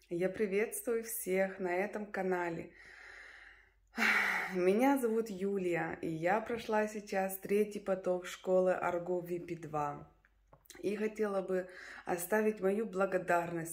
Я приветствую всех на этом канале. Меня зовут Юлия, и я прошла сейчас третий поток школы Арго VIP2. И хотела бы оставить мою благодарность,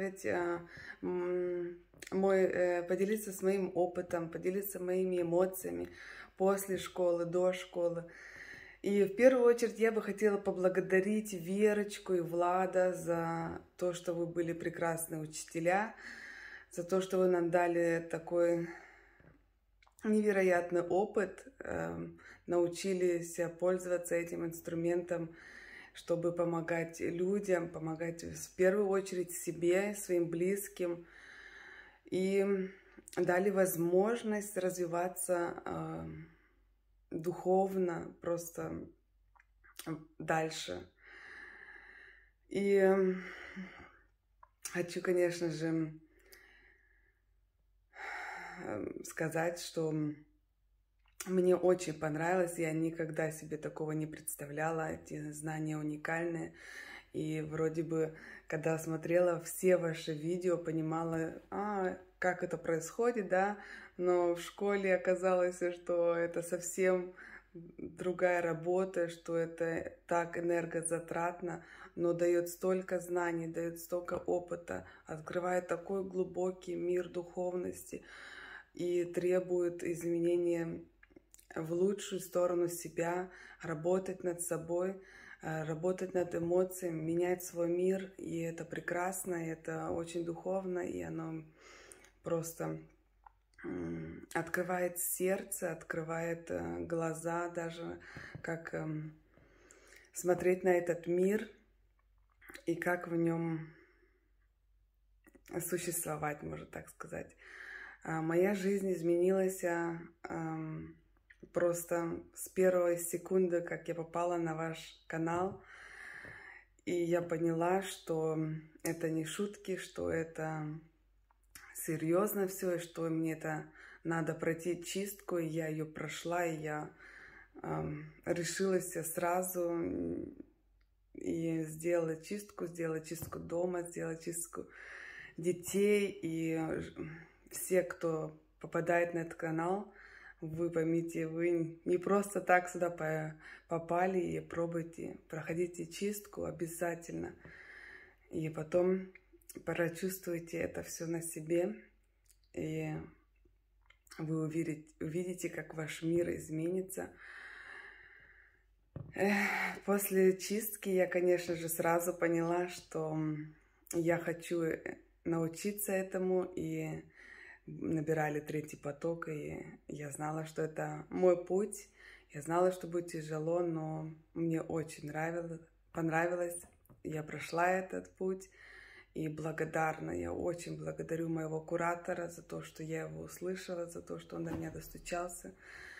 поделиться с моим опытом, поделиться моими эмоциями после школы, до школы. И в первую очередь я бы хотела поблагодарить Верочку и Влада за то, что вы были прекрасные учителя, за то, что вы нам дали такой невероятный опыт, научились пользоваться этим инструментом, чтобы помогать людям, помогать в первую очередь себе, своим близким, и дали возможность развиваться духовно, просто дальше. И хочу, конечно же, сказать, что мне очень понравилось, я никогда себе такого не представляла, эти знания уникальные. И вроде бы, когда смотрела все ваши видео, понимала, как это происходит, да, но в школе оказалось, что это совсем другая работа, что это так энергозатратно, но дает столько знаний, дает столько опыта, открывает такой глубокий мир духовности и требует изменения в лучшую сторону себя, работать над собой, работать над эмоциями, менять свой мир. И это прекрасно, и это очень духовно, и оно просто открывает сердце, открывает глаза даже, как смотреть на этот мир и как в нем существовать, можно так сказать. Моя жизнь изменилась просто с первой секунды, как я попала на ваш канал. И я поняла, что это не шутки, что это серьезно все, и что мне это надо пройти чистку. И я ее прошла, и я решилась сразу и сделала чистку дома, сделала чистку детей. И все, кто попадает на этот канал, вы поймите, вы не просто так сюда попали, и пробуйте, проходите чистку обязательно. И потом прочувствуйте это все на себе, и вы увидите, как ваш мир изменится. После чистки я, конечно же, сразу поняла, что я хочу научиться этому, и набирали третий поток, и я знала, что это мой путь. Я знала, что будет тяжело, но мне очень понравилось. Я прошла этот путь и благодарна. Я очень благодарю моего куратора за то, что я его услышала, за то, что он до меня достучался.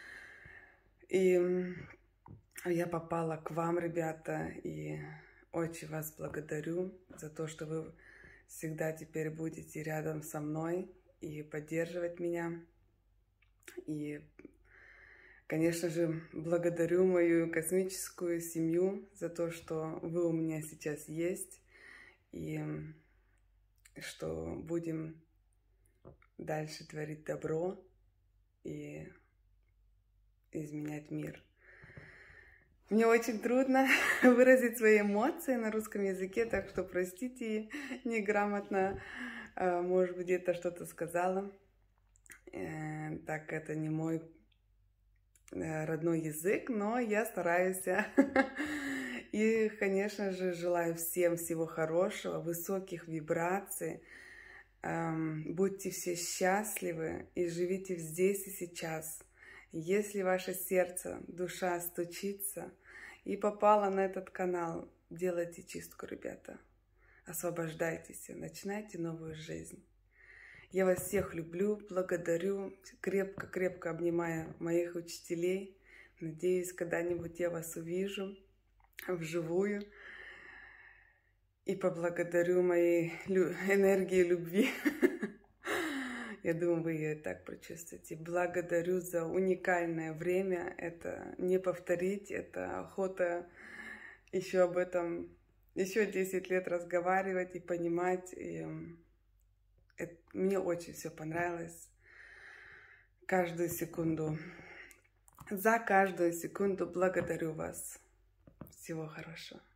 И я попала к вам, ребята, и очень вас благодарю за то, что вы всегда теперь будете рядом со мной и поддерживать меня. И, конечно же, благодарю мою космическую семью за то, что вы у меня сейчас есть, и что будем дальше творить добро и изменять мир. Мне очень трудно выразить свои эмоции на русском языке, так что простите, неграмотно, может быть, где-то что-то сказала. Так, это не мой родной язык, но я стараюсь. И, конечно же, желаю всем всего хорошего, высоких вибраций. Будьте все счастливы и живите здесь и сейчас. Если ваше сердце, душа стучится и попала на этот канал, делайте чистку, ребята. Освобождайтесь, начинайте новую жизнь. Я вас всех люблю, благодарю, крепко-крепко обнимаю моих учителей. Надеюсь, когда-нибудь я вас увижу вживую и поблагодарю моей энергии любви. Я думаю, вы ее и так прочувствуете. Благодарю за уникальное время. Это не повторить, это охота еще об этом, еще 10 лет разговаривать и понимать. И Мне очень все понравилось. Каждую секунду. За каждую секунду благодарю вас. Всего хорошего.